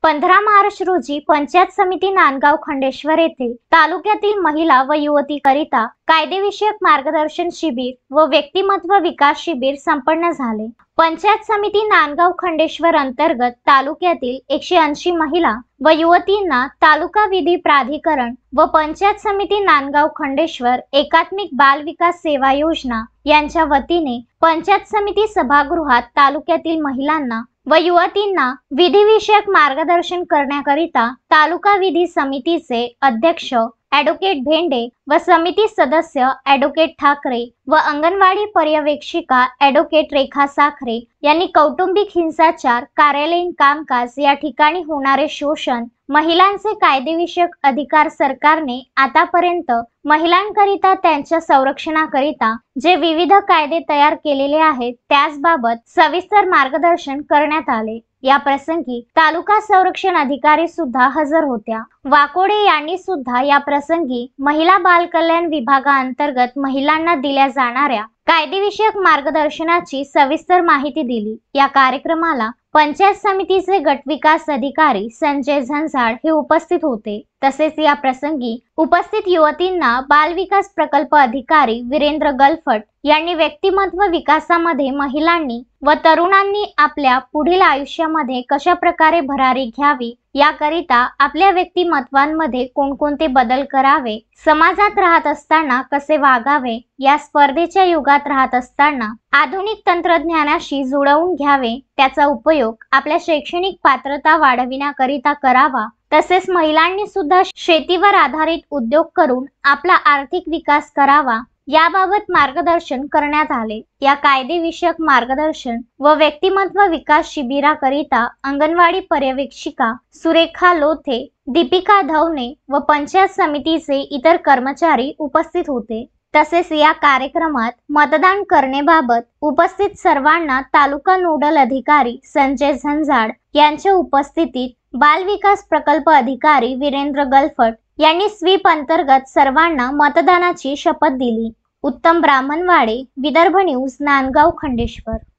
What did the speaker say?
15 मार्च रोजी पंचायत समिती नांदगाव खंडेश्वर येथे तालुक्यातील महिला व युवतीकरिता कायदेविषयक मार्गदर्शन शिबिर व व्यक्तिमत्व विकास शिबिर संपन्न झाले। पंचायत समिती नांदगाव खंडेश्वर अंतर्गत तालुक्यातील 180 महिला व युवतींना तालुका विधी प्राधिकरण व पंचायत समिती नांदगाव खंडेश्वर एकात्मिक बाल विकास सेवा योजना यांच्या वतीने पंचायत समिती सभागृहात तालुक्यातील महिलांना व युवतींना विधिविषयक मार्गदर्शन करण्याकरिता तालुका विधी समितीचे अध्यक्ष ॲडव्होकेट भेंडे व समिती सदस्य ॲडव्होकेट ठाकरे व अंगणवाडी पर्यवेक्षिका ॲडव्होकेट रेखा साखरे यांनी कौटुंबिक हिंसाचार, कार्यालयीन कामकाज या ठिकाणी होणारे शोषण, महिलांचे कायदेविषयक अधिकार सरकारने आतापर्यंत महिलांकरिता त्यांच्या संरक्षणाकरिता जे विविध कायदे तयार केलेले आहेत त्याचबाबत सविस्तर मार्गदर्शन करण्यात आले। या प्रसंगी तालुका संरक्षण अधिकारी सुद्धा हजर होत्या। वाकोडे यांनी सुद्धा या प्रसंगी महिला बाल कल्याण विभागाअंतर्गत महिलांना दिल्या जाणाऱ्या कायदेविषयक मार्गदर्शनाची सविस्तर माहिती दिली। या कार्यक्रमाला पंचायत समितीचे गटविकास अधिकारी संजय झंझाड हे उपस्थित होते। तसेच या प्रसंगी उपस्थित युवतींना बाल विकास प्रकल्प अधिकारी वीरेंद्र गलफट यांनी व्यक्तिमत्व विकासामध्ये महिलांनी व तरुणांनी आपल्या पुढील आयुष्यामध्ये कशा प्रकारे भरारी घ्यावी याकरिता आपल्या व्यक्तिमत्वांमध्ये कोणकोणते बदल करावे, समाजात राहत असताना कसे वागावे, या स्पर्धेच्या युगात राहत असताना आधुनिक तंत्रज्ञानाशी जुळवून घ्यावे, त्याचा उपयोग आपल्या शैक्षणिक पात्रता वाढविण्याकरिता करावा। तसेच महिलांनी सुद्धा शेतीवर आधारित उद्योग करून आपला आर्थिक विकास करावा याबाबत मार्गदर्शन करण्यात आले। या कायदेविषयक मार्गदर्शन व व्यक्तिमत्व विकास शिबिराकरिता अंगणवाडी पर्यवेक्षिका सुरेखा लोथे, दीपिका धवने व पंचायत समितीचे इतर कर्मचारी उपस्थित होते। तसेच या कार्यक्रमात मतदान करण्याबाबत उपस्थित सर्वांना तालुका नोडल अधिकारी संजय झंझाड यांच्या उपस्थितीत बाल विकास प्रकल्प अधिकारी वीरेंद्र गलफट यांनी स्वीप अंतर्गत सर्वांना मतदानाची शपथ दिली। उत्तम ब्राह्मणवाडे, विदर्भ न्यूज, नांदगाव खंडेश्वर।